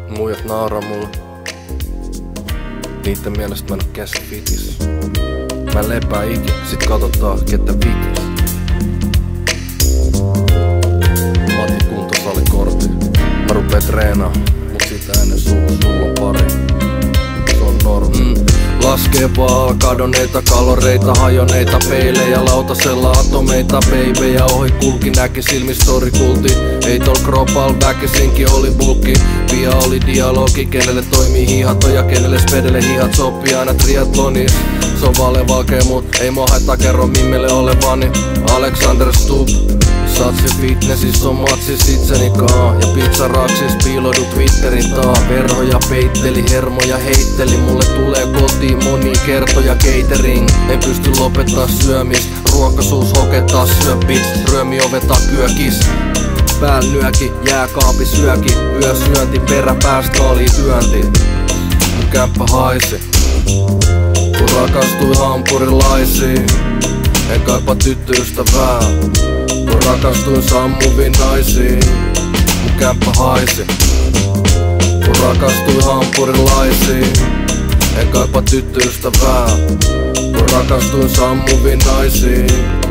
Muijat nauraa mulle. Niitten mielestä mä en oo käsifitis. Mä lepää ikin, sit katsotaan ketä vikis. Matti kuntosalikortti. Mä rupeen treenaa, mut sitä ennen sulla on pari. Se on normi. Laskee vaan kadonneita kaloreita, hajoneita peilejä, lautasella atomeita, babyjä. Ohi kulki, näki silmistorikulti. Ei tol kropal väkisinkin oli bulkki. Via oli dialogi, kenelle toimii hihat ja kenelle spedelle hihat sopii aina triatlonis. Se on valevalkee mut ei mua haittaa, kerro mimmelle olevani Alexander Stubb. Satsi fitnessis on matsis itsenikaan. Ja pizzaraksis piiloudu Twitterin taa. Verhoja peitteli, hermoja heitteli. Mulle tulee kotiin moni kertoja catering. En pysty lopettaa syömis. Ruokasuus hokettaa syöpit. Ryömi ovetaa kyökis. Pääl nyöki, jääkaapi syöki. Yösyönti, peräpäästä oli työnti. Mun kämppä haisi, kun rakastui hampurilaisiin. En kaipaa tyttöystävää, kun rakastuin sammuviin naisiin. Mun kämppä haisi, kun rakastuin hampurilaisiin. En kaipaa tyttöystävää, kun rakastuin sammuviin naisiin.